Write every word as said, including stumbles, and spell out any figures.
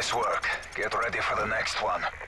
Nice work. Get ready for the next one.